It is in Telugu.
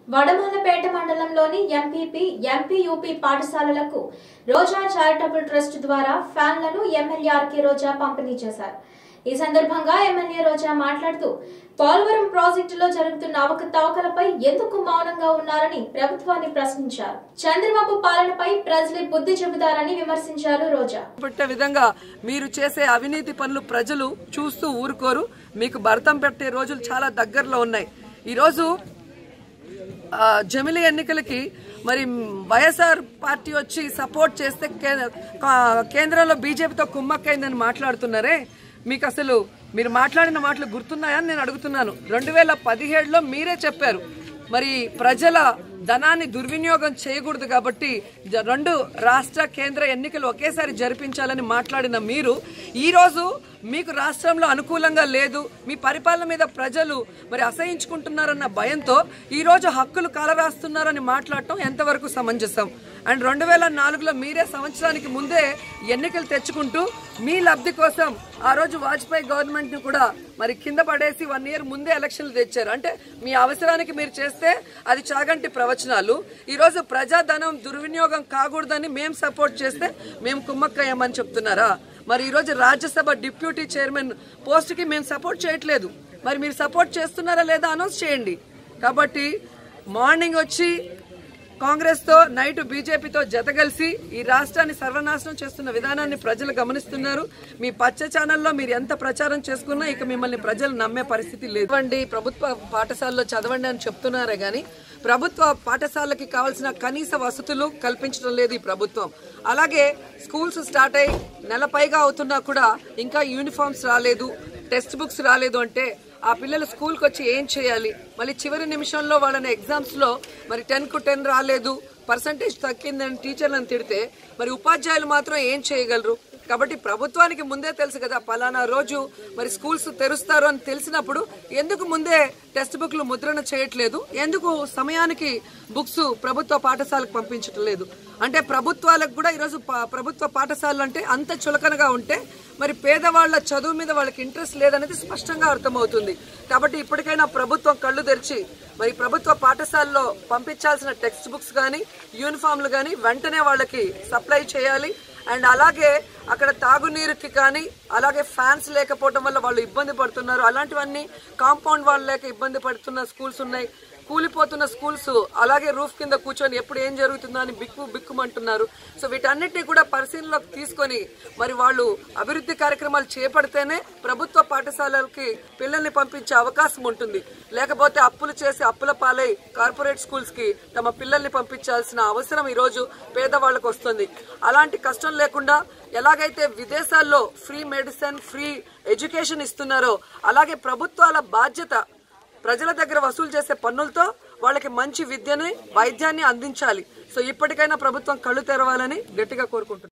వడమాలపేట మండలంలోని ఎంపీపీ ఎంపీయూపీ పాఠశాలలకు రోజా చారిటబుల్ ట్రస్ట్ ద్వారా ఫ్యాన్లను ఎమ్మెల్యే ఆర్కే రోజా పంపిణీ చేశారు. ఈ సందర్భంగా ఎమ్మెల్యే రోజా మాట్లాడుతూ పోలవరం ప్రాజెక్టులో జరుగుతున్న అవకతవకలపై ఎందుకు మౌనంగా ఉన్నారని ప్రభుత్వాన్ని ప్రశ్నించారు. చంద్రబాబు పాలనపై ప్రజలే బుద్ధి చెబుతారని విమర్శించారు రోజా. విధంగా మీరు చేసే అవినీతి పనులు ప్రజలు చూస్తూ ఊరుకోరు. మీకు భర్తం పెట్టే రోజులు చాలా దగ్గరలో ఉన్నాయి. ఈ రోజు జమిలీ ఎన్నికలకి మరి వైఎస్ఆర్ పార్టీ వచ్చి సపోర్ట్ చేస్తే కేంద్రంలో బీజేపీతో కుమ్మక్కైందని మాట్లాడుతున్నారే, మీకు అసలు మీరు మాట్లాడిన మాటలు గుర్తున్నాయని నేను అడుగుతున్నాను. 2017లో మీరే చెప్పారు మరి ప్రజల ధనాన్ని దుర్వినియోగం చేయకూడదు కాబట్టి 2 రాష్ట్ర కేంద్ర ఎన్నికలు ఒకేసారి జరిపించాలని మాట్లాడిన మీరు ఈరోజు మీకు రాష్ట్రంలో అనుకూలంగా లేదు, మీ పరిపాలన మీద ప్రజలు మరి అసహించుకుంటున్నారన్న భయంతో ఈరోజు హక్కులు కాలరాస్తున్నారని మాట్లాడటం ఎంతవరకు సమంజసం? అండ్ 2004లో మీరే సంవత్సరానికి ముందే ఎన్నికలు తెచ్చుకుంటూ మీ లబ్ధి కోసం ఆ రోజు వాజ్పేయి గవర్నమెంట్ ని కూడా మరి కింద పడేసి 1 ఇయర్ ముందే ఎలక్షన్లు తెచ్చారు. అంటే మీ అవసరానికి మీరు చేస్తే అది చాగంటి ప్రవచనాలు. ఈ రోజు ప్రజాధనం దుర్వినియోగం కాకూడదని మేము సపోర్ట్ చేస్తే మేము కుమ్మక్కయ్యమని చెప్తున్నారా? మరి ఈరోజు రాజ్యసభ డిప్యూటీ చైర్మన్ పోస్ట్ కి మేము సపోర్ట్ చేయట్లేదు. మరి మీరు సపోర్ట్ చేస్తున్నారా లేదా అనౌన్స్ చేయండి. కాబట్టి మార్నింగ్ వచ్చి కాంగ్రెస్ తో నైట్ బీజేపీతో జతగలిసి ఈ రాష్ట్రాన్ని సర్వనాశనం చేస్తున్న విధానాన్ని ప్రజలు గమనిస్తున్నారు. మీ పచ్చ ఛానల్లో మీరు ఎంత ప్రచారం చేసుకున్నా ఇక మిమ్మల్ని ప్రజలు నమ్మే పరిస్థితి లేదు. ప్రభుత్వ పాఠశాలలో చదవండి అని చెప్తున్నారే గానీ ప్రభుత్వ పాఠశాలకి కావాల్సిన కనీస వసతులు కల్పించడం లేదు ఈ ప్రభుత్వం. అలాగే స్కూల్స్ స్టార్ట్ అయ్యి నెల పైగా అవుతున్నా కూడా ఇంకా యూనిఫామ్స్ రాలేదు, టెక్స్ట్ బుక్స్ రాలేదు అంటే ఆ పిల్లలు స్కూల్కి వచ్చి ఏం చేయాలి? మళ్ళీ చివరి నిమిషంలో వాళ్ళని ఎగ్జామ్స్ లో మరి 10కు 10 రాలేదు, పర్సంటేజ్ తగ్గిందని టీచర్లను తిడితే మరి ఉపాధ్యాయులు మాత్రం ఏం చేయగలరు? కాబట్టి ప్రభుత్వానికి ముందే తెలుసు కదా పలానా రోజు మరి స్కూల్స్ తెరుస్తారు అని తెలిసినప్పుడు ఎందుకు ముందే టెక్స్ట్ బుక్లు ముద్రణ చేయట్లేదు? ఎందుకు సమయానికి బుక్స్ ప్రభుత్వ పాఠశాలకు పంపించటం లేదు? అంటే ప్రభుత్వాలకు కూడా ఈరోజు ప్రభుత్వ పాఠశాలలు అంటే అంత చులకనగా ఉంటే మరి పేదవాళ్ల చదువు మీద వాళ్ళకి ఇంట్రెస్ట్ లేదనేది స్పష్టంగా అర్థమవుతుంది. కాబట్టి ఇప్పటికైనా ప్రభుత్వం కళ్ళు తెరిచి మరి ప్రభుత్వ పాఠశాలలో పంపించాల్సిన టెక్స్ట్ బుక్స్ కానీ యూనిఫామ్లు కానీ వెంటనే వాళ్ళకి సప్లై చేయాలి. అండ్ అలాగే అక్కడ తాగునీరుకి కానీ అలాగే ఫ్యాన్స్ లేకపోవడం వల్ల వాళ్ళు ఇబ్బంది పడుతున్నారు. అలాంటివన్నీ కాంపౌండ్ వాళ్ళు లేక ఇబ్బంది పడుతున్న స్కూల్స్ ఉన్నాయి, కూలిపోతున్న స్కూల్స్, అలాగే రూఫ్ కింద కూర్చొని ఎప్పుడు ఏం జరుగుతుందో అని బిక్కుమంటున్నారు. సో వీటన్నిటిని కూడా పరిశీలనలోకి తీసుకొని మరి వాళ్ళు అభివృద్ధి కార్యక్రమాలు చేపడితేనే ప్రభుత్వ పాఠశాలలకి పిల్లల్ని పంపించే అవకాశం ఉంటుంది. లేకపోతే అప్పులు చేసి అప్పుల పాలై కార్పొరేట్ స్కూల్స్ కి తమ పిల్లల్ని పంపించాల్సిన అవసరం ఈ రోజు పేదవాళ్లకు వస్తుంది. అలాంటి కష్టం లేకుండా ఎలాగైతే విదేశాల్లో ఫ్రీ మెడిసిన్, ఫ్రీ ఎడ్యుకేషన్ ఇస్తున్నారో అలాగే ప్రభుత్వాల బాధ్యత ప్రజల దగ్గర వసూలు చేసే పన్నులతో వాళ్ళకి మంచి విద్యని, వైద్యాన్ని అందించాలి. సో ఇప్పటికైనా ప్రభుత్వం కళ్ళు తెరవాలని గట్టిగా కోరుకుంటున్నాను.